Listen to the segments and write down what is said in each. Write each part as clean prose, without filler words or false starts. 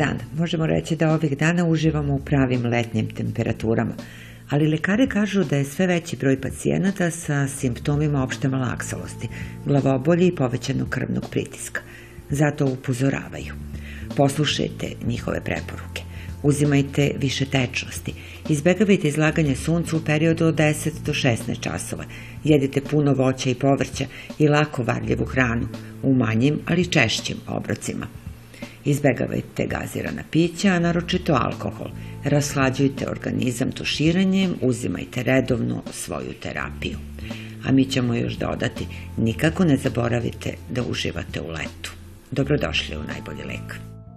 dan. Možemo reći da ovih dana uživamo u pravim letnjim temperaturama, ali lekari kažu da je sve veći broj pacijenata sa simptomima opšte malaksalosti, glavobolje i povećanog krvnog pritiska. Zato upozoravaju. Poslušajte njihove preporuke. Uzimajte više tečnosti. Izbegavajte izlaganje suncu u periodu od 10 do 16 časova. Jedite puno voća i povrća i lako varljivu hranu u manjim, ali češćim obrocima. Izbegavajte gazirana pića, a naročito alkohol. Rashlađujte organizam tuširanjem, uzimajte redovno svoju terapiju. A mi ćemo još dodati, nikako ne zaboravite da uživate u letu. Dobrodošli u Najbolji lek.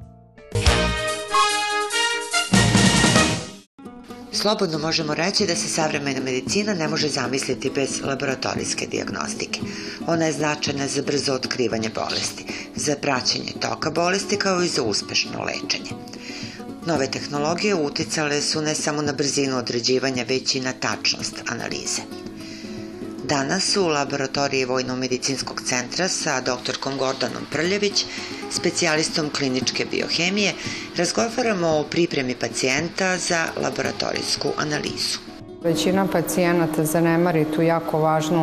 Slobodno možemo reći da se savremena medicina ne može zamisliti bez laboratorijske dijagnostike. Ona je značajna za brzo otkrivanje bolesti, za praćenje toka bolesti kao i za uspešno lečenje. Nove tehnologije uticale su ne samo na brzinu određivanja, već i na tačnost analize. Danas u laboratoriji Vojno-medicinskog centra sa doktorkom Gordanom Prljević, specijalistom kliničke biohemije, razgovaramo o pripremi pacijenta za laboratorijsku analizu. Većina pacijenata zanemari tu jako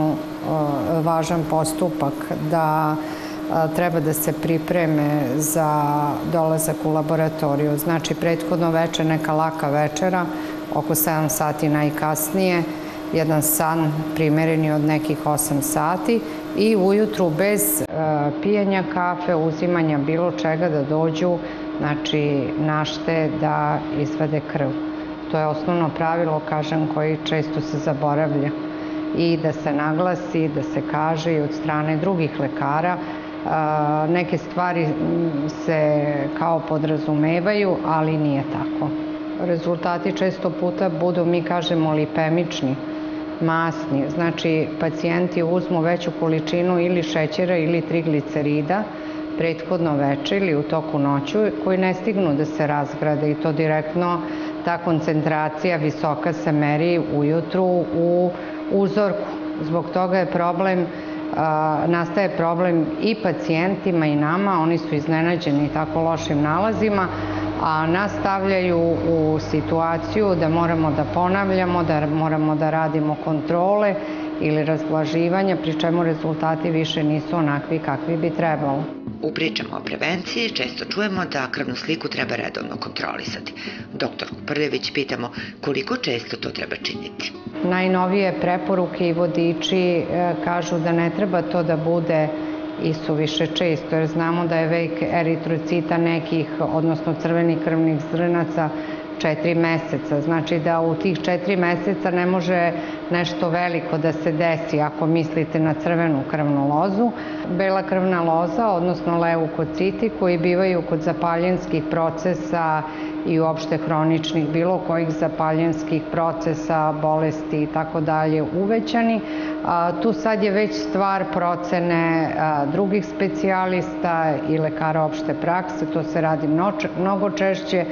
važan postupak da treba da se pripreme za dolazak u laboratoriju. Znači, prethodno veče neka laka večera, oko 7 sati najkasnije, jedan san primereni od nekih 8 sati i ujutru bez pijenja kafe, uzimanja bilo čega da dođu, znači našte da izvade krv. To je osnovno pravilo, kažem, koji često se zaboravlja i da se naglasi, da se kaže i od strane drugih lekara. Neke stvari se kao podrazumevaju, ali nije tako. Rezultati često puta budu, mi kažemo, lipemični, masni. Znači, pacijenti uzmu veću količinu ili šećera ili triglicerida prethodno veče ili u toku noću, koji ne stignu da se razgrade i to direktno ta koncentracija visoka se meri ujutru u uzorku. Zbog toga je nastaje problem i pacijentima i nama, oni su iznenađeni tako lošim nalazima, a nas stavljaju u situaciju da moramo da ponavljamo, da moramo da radimo kontrole ili razblaživanja, pri čemu rezultati više nisu onakvi kakvi bi trebalo. U pričama o prevenciji često čujemo da krvnu sliku treba redovno kontrolisati. Doktorku Prljević pitamo koliko često to treba činiti. Najnovije preporuke i vodiči kažu da ne treba to da bude i suviše često, jer znamo da je vek eritrocita nekih, odnosno crvenih krvnih zrnaca, 4 meseca. Znači da u tih 4 meseca ne može nešto veliko da se desi ako mislite na crvenu krvnu lozu. Bela krvna loza, odnosno leukociti, koji bivaju kod zapaljenskih procesa i uopšte hroničnih bilo kojih zapaljenskih procesa, bolesti i tako dalje uvećani. Tu sad je već stvar procene drugih specijalista i lekara opšte prakse, to se radi mnogo češće,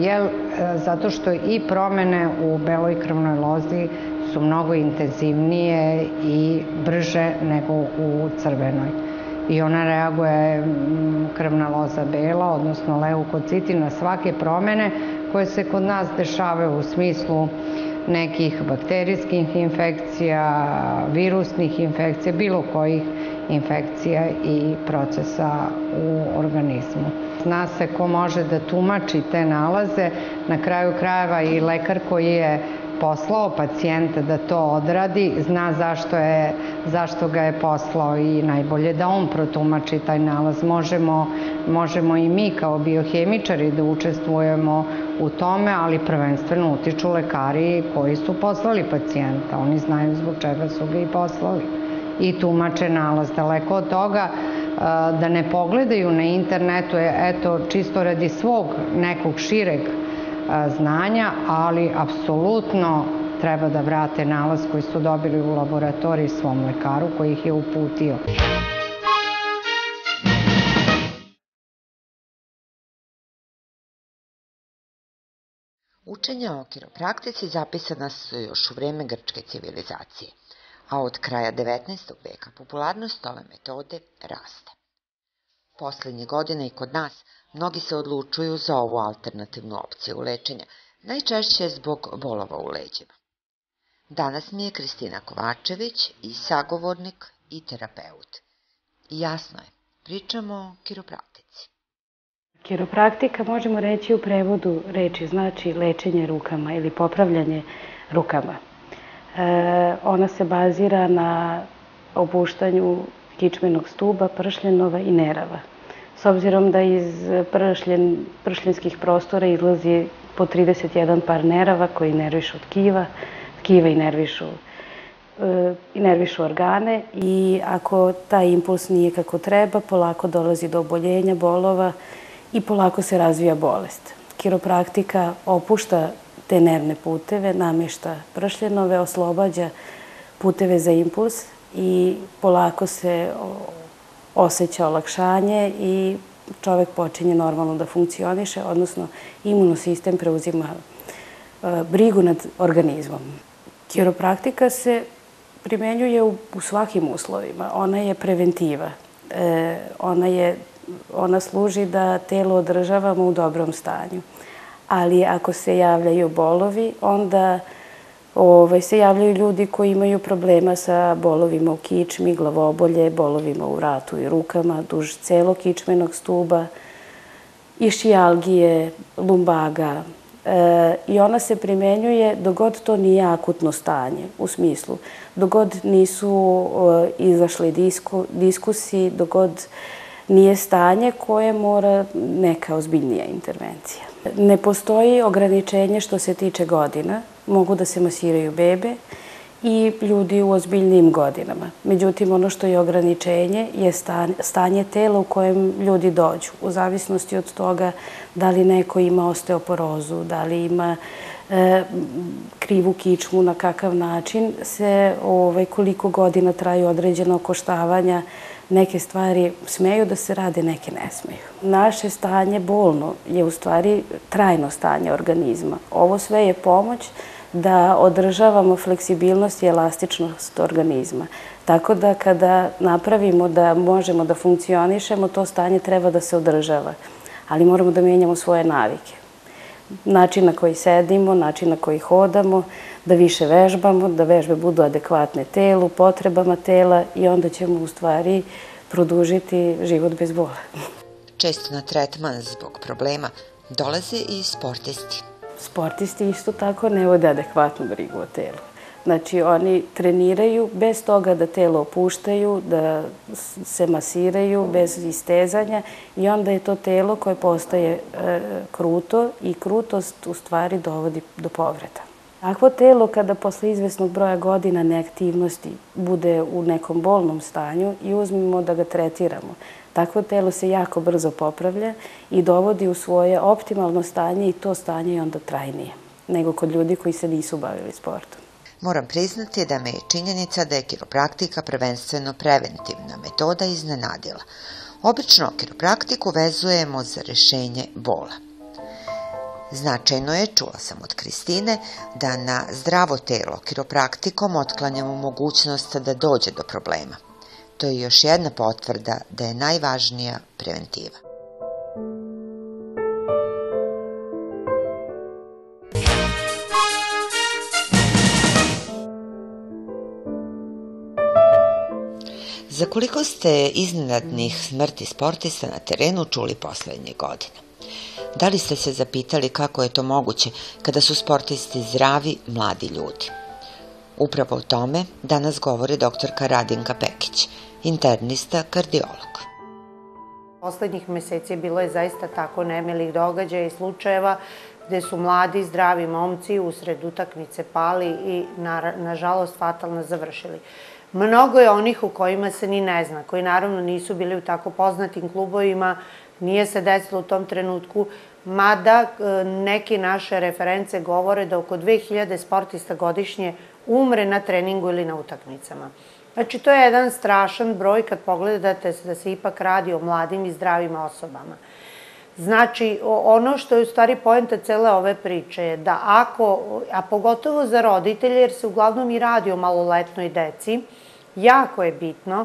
zato što i promene u beloj krvnoj lozi su mnogo intenzivnije i brže nego u crvenoj. I ona reaguje, krvna loza bela, odnosno leukociti, na svake promene koje se kod nas dešavaju u smislu nekih bakterijskih infekcija, virusnih infekcija, bilo kojih infekcija i procesa u organizmu. Zna se ko može da tumači te nalaze, na kraju krajeva i lekar koji je poslao pacijenta da to odradi, zna zašto ga je poslao i najbolje da on protumači taj nalaz. Možemo i mi kao biohemičari da učestvujemo u tome, ali prvenstveno utiču lekari koji su poslali pacijenta. Oni znaju zbog čega su ga i poslali i tumače nalaz. Daleko od toga da ne pogledaju na internetu, eto, čisto radi svog nekog šireg znanja, ali apsolutno treba da vrate nalaz koji su dobili u laboratoriji svom lekaru koji ih je uputio. Učenja o kiropraktici zapisana su još u vreme grčke civilizacije, a od kraja 19. veka popularnost ove metode raste. Poslednje godine i kod nas Mnogi se odlučuju za ovu alternativnu opciju lečenja, najčešće zbog bolova u leđima. Danas mi je Kristina Kovačević i sagovornik i terapeut. Jasno je, pričamo o kiropraktici. Kiropraktika možemo reći u prevodu reči znači lečenje rukama ili popravljanje rukama. Ona se bazira na opuštanju kičmenog stuba, pršljenova i nerava. S obzirom da iz pršljenskih prostora izlazi po 31 par nerava koji nervišu tkiva, tkiva i nervišu organe i ako taj impuls nije kako treba, polako dolazi do oboljenja, bolova i polako se razvija bolest. Kiropraktika opušta te nervne puteve, namješta pršljenove, oslobađa puteve za impuls i polako se osjeća olakšanje i čovek počinje normalno da funkcioniše, odnosno imunosistem preuzima brigu nad organizmom. Kiropraktika se primenjuje u svakim uslovima. Ona je preventiva. Ona služi da telo održavamo u dobrom stanju. Ali ako se javljaju bolovi, onda se javljaju ljudi koji imaju problema sa bolovima u kičmi, glavobolje, bolovima u vratu i rukama, duž celog kičmenog stuba, išijalgije, lumbaga. I ona se primenjuje dok god to nije akutno stanje, u smislu dok god nisu izašli diskusi, dok god nije stanje koje mora neka ozbiljnija intervencija. Ne postoji ograničenje što se tiče godina. Mogu da se masiraju bebe i ljudi u ozbiljnijim godinama. Međutim, ono što je ograničenje je stanje tela u kojem ljudi dođu. U zavisnosti od toga da li neko ima osteoporozu, da li ima krivu kičmu, na kakav način se, koliko godina traju određena okoštavanja, neke stvari smeju da se rade, neke ne smeju. Naše stanje bolno je u stvari trajno stanje organizma. Ovo sve je pomoć da održavamo fleksibilnost i elastičnost organizma. Tako da kada napravimo da možemo da funkcionišemo, to stanje treba da se održava. Ali moramo da menjamo svoje navike. Način na koji sedimo, način na koji hodamo, da više vežbamo, da vežbe budu adekvatne telu, potrebama tela i onda ćemo u stvari produžiti život bez bola. Često na tretman zbog problema dolaze i sportisti. Sportisti isto tako ne vode adekvatnu brigu o telu. Znači, oni treniraju bez toga da telo opuštaju, da se masiraju, bez istezanja i onda je to telo koje postaje kruto i krutost u stvari dovodi do povreda. Takvo telo kada posle izvesnog broja godina neaktivnosti bude u nekom bolnom stanju i uzmimo da ga tretiramo, takvo telo se jako brzo popravlja i dovodi u svoje optimalno stanje i to stanje je onda trajnije nego kod ljudi koji se nisu bavili sportom. Moram priznati da me je činjenica da je kiropraktika prvenstveno preventivna metoda iznenadila. Obično kiropraktiku vezujemo za rešenje bola. Značajno je, čula sam od Kristine, da na zdravo telo kiropraktikom otklanjamo mogućnost da dođe do problema. To je još jedna potvrda da je najvažnija preventiva. Za koliko ste iznenadnih smrti sportista na terenu čuli poslednje godine? Da li ste se zapitali kako je to moguće kada su sportisti zdravi, mladi ljudi? Upravo o tome danas govori doktorka Radinka Pekić, internista, kardiolog. Poslednjih meseci bilo je zaista tako nemilih događaja i slučajeva gde su mladi, zdravi momci usred utakmice pali i nažalost fatalno završili. Mnogo je onih u kojima se ni ne zna, koji naravno nisu bili u tako poznatim klubovima, nije se desilo u tom trenutku, mada neke naše reference govore da oko 2000 sportista godišnje umre na treningu ili na utakmicama. Znači, to je jedan strašan broj kad pogledate da se ipak radi o mladim i zdravim osobama. Znači, ono što je u stvari poenta cele ove priče je da ako, a pogotovo za roditelje, jer se uglavnom i radi o maloletnoj deci, jako je bitno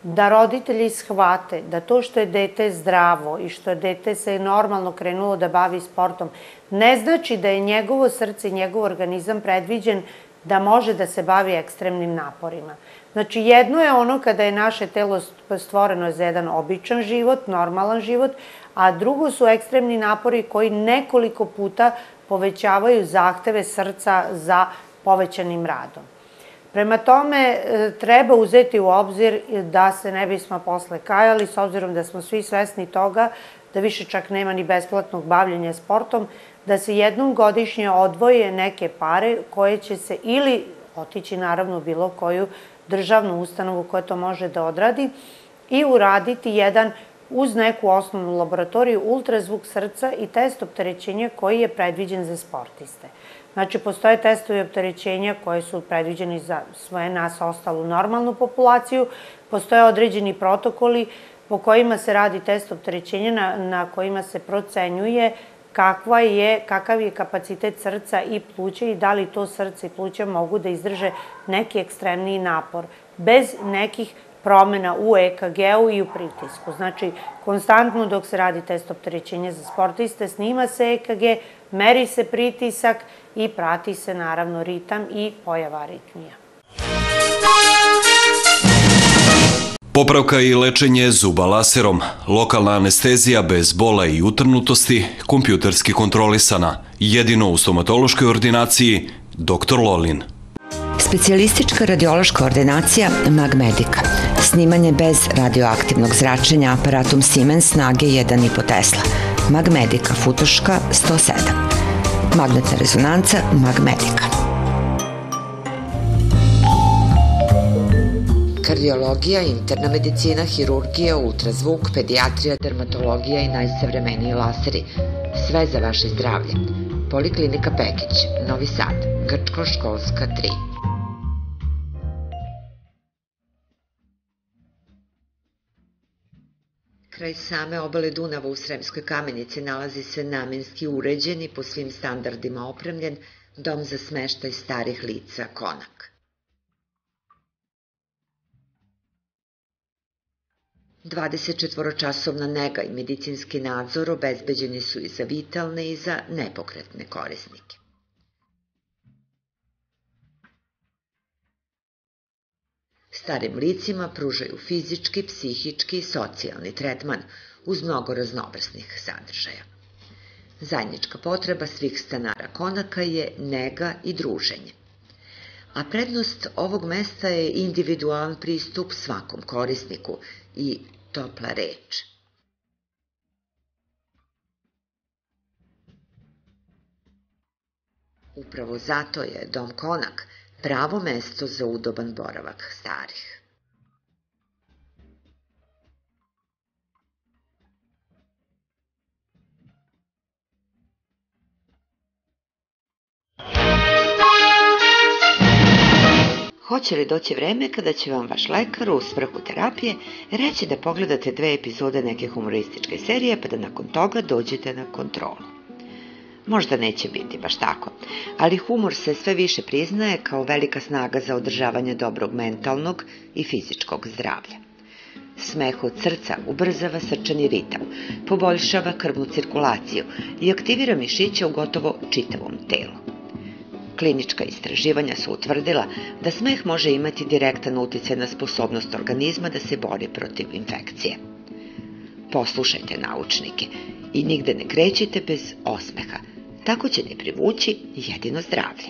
da roditelji shvate da to što je dete zdravo i što je dete se normalno krenulo da bavi sportom, ne znači da je njegovo srce i njegov organizam predviđen da može da se bavi ekstremnim naporima. Znači, jedno je ono kada je naše telo stvoreno za jedan običan život, normalan život, a drugo su ekstremni napori koji nekoliko puta povećavaju zahteve srca za povećanim radom. Prema tome, treba uzeti u obzir da se ne bismo posle kajali, s obzirom da smo svi svesni toga da više čak nema ni besplatnog bavljenja sportom, da se jednom godišnje odvoje neke pare koje će se ili otići naravno u bilo koju državnu ustanovu koja to može da odradi i uraditi jedan uz neku osnovnu laboratoriju ultrazvuk srca i test opterećenja koji je predviđen za sportiste. Znači, postoje testovi opterećenja koji su predviđeni za sve nas ostalu normalnu populaciju, postoje određeni protokoli po kojima se radi test opterećenja na kojima se procenjuje kakav je kapacitet srca i pluća i da li to srce i pluća mogu da izdrže neki ekstremniji napor, bez nekih promena u EKG-u i u pritisku. Znači, konstantno dok se radi test opterećenja za sportiste, snima se EKG, meri se pritisak i prati se naravno ritam i pojava aritmija. Popravka i lečenje zuba laserom, lokalna anestezija bez bola i utrnutosti, kompjuterski kontrolisana, jedino u stomatološkoj ordinaciji Dr. Lolin. Specijalistička radiološka ordinacija Magmedica. Snimanje bez radioaktivnog zračenja aparatom Siemens snage 1,5 Tesla. Magmedica, Futoška 107. Magnetna rezonanca Magmedica. Kardiologija, interna medicina, hirurgija, ultrazvuk, pedijatrija, dermatologija i najsavremeniji laseri. Sve za vaše zdravlje. Poliklinika Pekić, Novi Sad, Grčko-školska 3. Kraj same obale Dunava u Sremskoj Kamenici nalazi se namenski uređen i po svim standardima opremljen dom za smeštaj starih lica Konak. 24-časovna nega i medicinski nadzor obezbeđeni su i za vitalne i za nepokretne korisnike. Starim licima pružaju fizički, psihički i socijalni tretman uz mnogo raznovrsnih sadržaja. Zajednička potreba svih stanara Konaka je nega i druženje. A prednost ovog mesta je individualan pristup svakom korisniku i topla reč. Upravo zato je Dom Konak pravo mesto za udoban boravak starih. Hoće li doći vreme kada će vam vaš lekar u svrhu terapije reći da pogledate 2 epizode neke humorističke serije pa da nakon toga dođete na kontrolu? Možda neće biti baš tako, ali humor se sve više priznaje kao velika snaga za održavanje dobrog mentalnog i fizičkog zdravlja. Smeh od srca ubrzava srčani ritam, poboljšava krvnu cirkulaciju i aktivira mišiće u gotovo čitavom telu. Klinička istraživanja su utvrdila da smeh može imati direktan uticaj na sposobnost organizma da se bori protiv infekcije. Poslušajte naučnike i nigde ne krećite bez osmeha, tako će ne privući jedino zdravlje.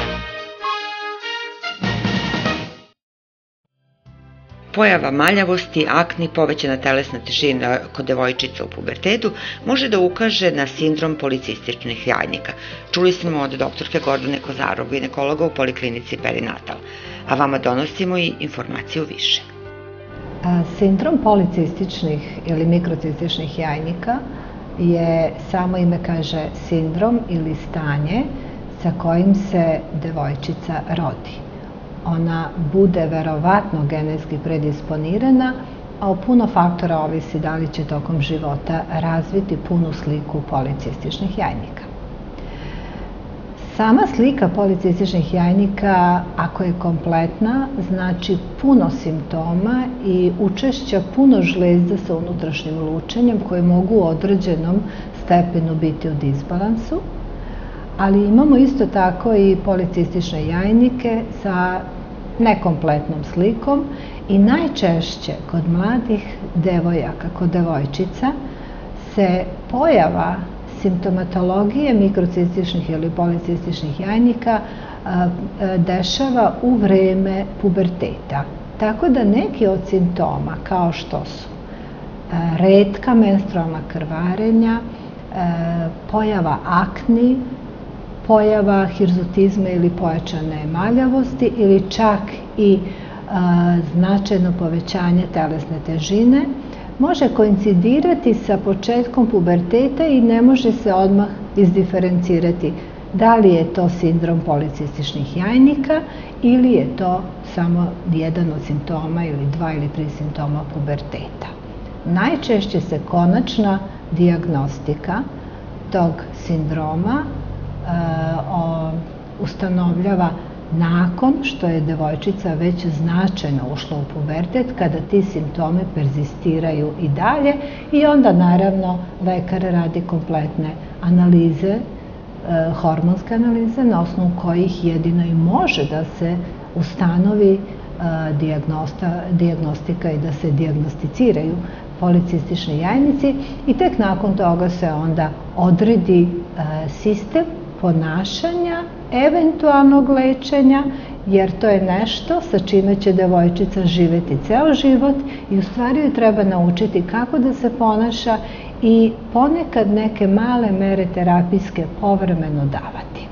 Pojava maljavosti, akni, povećana telesna težina kod devojčica u pubertetu može da ukaže na sindrom policističnih jajnika. Čuli smo od doktorke Gordane Kozarov, ginekologa u poliklinici Perinatal, a vama donosimo i informaciju više. Sindrom policističnih ili mikrocističnih jajnika je, samo ime kaže, sindrom ili stanje sa kojim se devojčica rodi. Ona bude verovatno genetski predisponirana, a o puno faktora ovisi da li će tokom života razviti punu sliku policističnih jajnika. Sama slika policističnih jajnika, ako je kompletna, znači puno simptoma i učešća puno žlezda sa unutrašnjim lučenjem koje mogu u određenom stepenu biti u disbalansu. Ali imamo isto tako i policistične jajnike sa nekompletnom slikom i najčešće kod mladih devojaka, kod devojčica, se pojava simptomatologije mikrocističnih ili policističnih jajnika dešava u vreme puberteta. Tako da neki od simptoma, kao što su retka menstrualna krvarenja, pojava akni, pojava hirzutizma ili pojačane maljavosti ili čak i značajno povećanje telesne težine, može koincidirati sa početkom puberteta i ne može se odmah izdiferencirati da li je to sindrom policističnih jajnika ili je to samo jedan od simptoma ili 2 ili 3 simptoma puberteta. Najčešće se konačna dijagnostika tog sindroma ustanovljava nakon što je devojčica već značajno ušla u pubertet, kada ti simptomi perzistiraju i dalje i onda naravno lekar radi kompletne analize, hormonske analize, na osnovu kojih jedino i može da se ustanovi dijagnostika i da se dijagnosticiraju policistični jajnici i tek nakon toga se onda odredi sistem ponašanja, eventualnog lečenja, jer to je nešto sa čime će devojčica živeti ceo život i u stvari joj treba naučiti kako da se ponaša i ponekad neke male mere terapijske povremeno davati.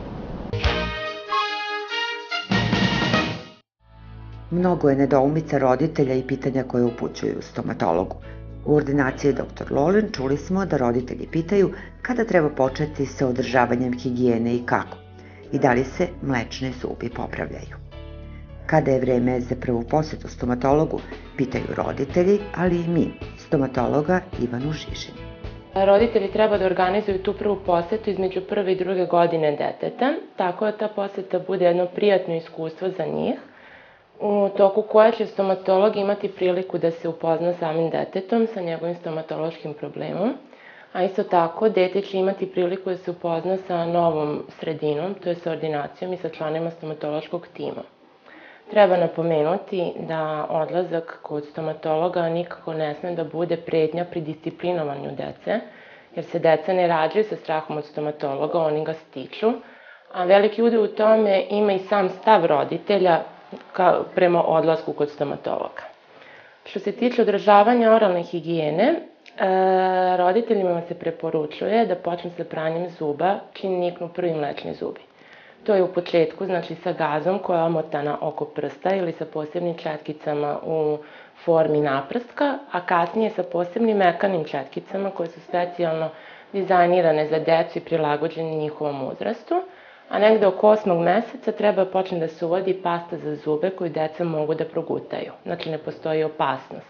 Mnogo je nedoumica roditelja i pitanja koje upućuju stomatologu. U ordinaciji dr. Lolen čuli smo da roditelji pitaju kada treba početi sa održavanjem higijene i kako, i da li se mlečne zubi popravljaju. Kada je vreme za prvu posetu stomatologu, pitaju roditelji, ali i mi, stomatologa Ivanu Žižin. Roditelji treba da organizuju tu prvu posetu između prve i druge godine deteta, tako da ta poseta bude jedno prijatno iskustvo za njih, u toku koje će stomatolog imati priliku da se upozna samim detetom sa njegovim stomatološkim problemom, a isto tako dete će imati priliku da se upozna sa novom sredinom, to je sa ordinacijom i sa članima stomatološkog tima. Treba napomenuti da odlazak kod stomatologa nikako ne sme da bude pretnja pri disciplinovanju dece, jer se deca ne rađaju sa strahom od stomatologa, oni ga stiču, a veliki udeo u tome ima i sam stav roditelja prema odlasku kod stomatologa. Što se tiče održavanja oralne higijene, roditeljima se preporučuje da počnu sa pranjem zuba čim niknu prvi mlečni zubi. To je u početku, znači sa gazom koja je omotana oko prsta ili sa posebnim četkicama u formi naprstka, a kasnije sa posebnim mekanim četkicama koje su specijalno dizajnirane za decu i prilagođene njihovom uzrastu, a negde oko 8. meseca treba počne da se uvodi pasta za zube koju deca mogu da progutaju, znači ne postoji opasnost.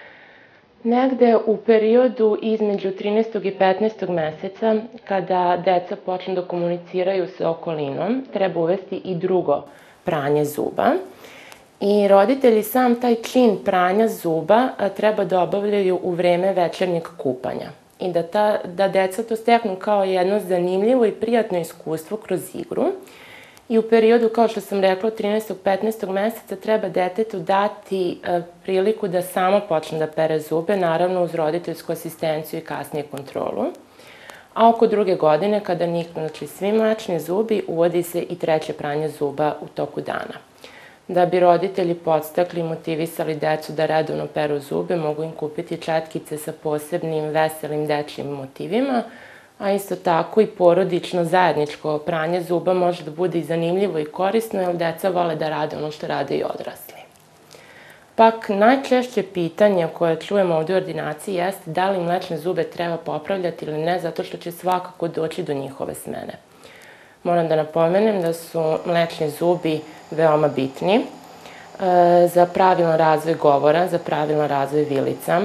Negde u periodu između 13. i 15. meseca, kada deca počnu da komuniciraju sa okolinom, treba uvesti i drugo pranje zuba. I roditelji sam taj čin pranja zuba treba da obavljaju u vreme večernjeg kupanja. I da deca to steknu kao jedno zanimljivo i prijatno iskustvo kroz igru. I u periodu, kao što sam rekla, 13. 15. meseca treba detetu dati priliku da samo počne da pere zube, naravno uz roditeljsku asistenciju i kasnije kontrolu. A oko druge godine, kada niknu svi mlečni zubi, uvodi se i treće pranje zuba u toku dana. Da bi roditelji podstakli i motivisali decu da redovno peru zube, mogu im kupiti četkice sa posebnim veselim dečjim motivima, a isto tako i porodično zajedničko pranje zuba može da bude i zanimljivo i korisno, jer deca vole da rade ono što rade i odrasli. Pak, najčešće pitanje koje čujemo ovde u ordinaciji jeste da li mlečne zube treba popravljati ili ne, zato što će svakako doći do njihove smene. Moram da napomenem da su mlečni zubi veoma bitni za pravilan razvoj govora, za pravilan razvoj vilica,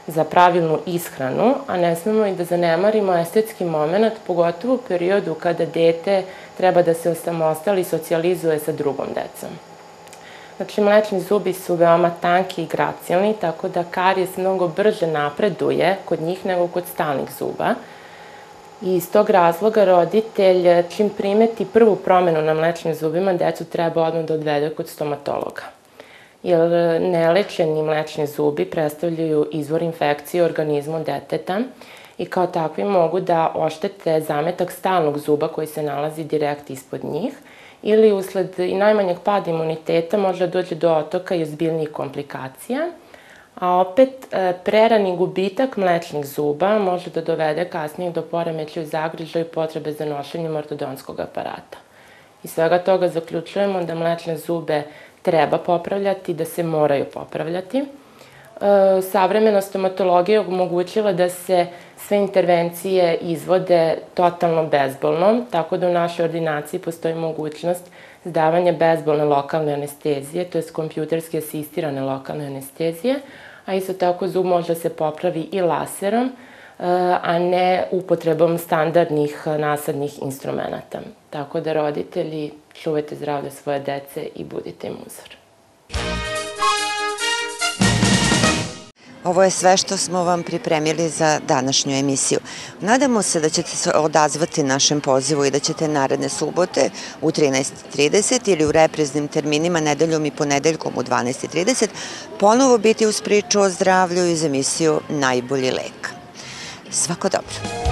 za pravilnu ishranu, a ne smemo i da zanemarimo estetski moment, pogotovo u periodu kada dete treba da se osamostali i socijalizuje sa drugom decom. Znači, mlečni zubi su veoma tanki i gracijalni, tako da karijes mnogo brže napreduje kod njih nego kod stalnih zuba. I iz tog razloga roditelj, čim primeti prvu promenu na mlečnim zubima, decu treba odmah da odvede kod stomatologa. Jer nelečeni mlečni zubi predstavljaju izvor infekcije u organizmu deteta i kao takvi mogu da oštete zametak stalnog zuba koji se nalazi direkt ispod njih, ili usled i najmanjeg pada imuniteta može doći do otoka i ozbiljnijih komplikacija, a opet prerani gubitak mlečnih zuba može da dovede kasnije do poremećaja u zagrljaju i potrebe za nošenjem ortodonskog aparata. Iz svega toga zaključujemo da mlečne zube treba popravljati, da se moraju popravljati. Savremena stomatologija je omogućila da se sve intervencije izvode totalno bezbolno, tako da u našoj ordinaciji postoji mogućnost izdavanja bezbolne lokalne anestezije, to je kompjuterski asistirane lokalne anestezije, a isto tako zub može se popravi i laserom, a ne upotrebom standardnih nasadnih instrumenta. Tako da roditelji, čuvajte zdravlje svoje dece i budite im uzor. Ovo je sve što smo vam pripremili za današnju emisiju. Nadamo se da ćete se odazvati našem pozivu i da ćete naredne subote u 13:30 ili u repriznim terminima nedeljom i ponedeljkom u 12:30 ponovo biti uz priču o zdravlju iz emisiju Najbolji lek. Svako dobro!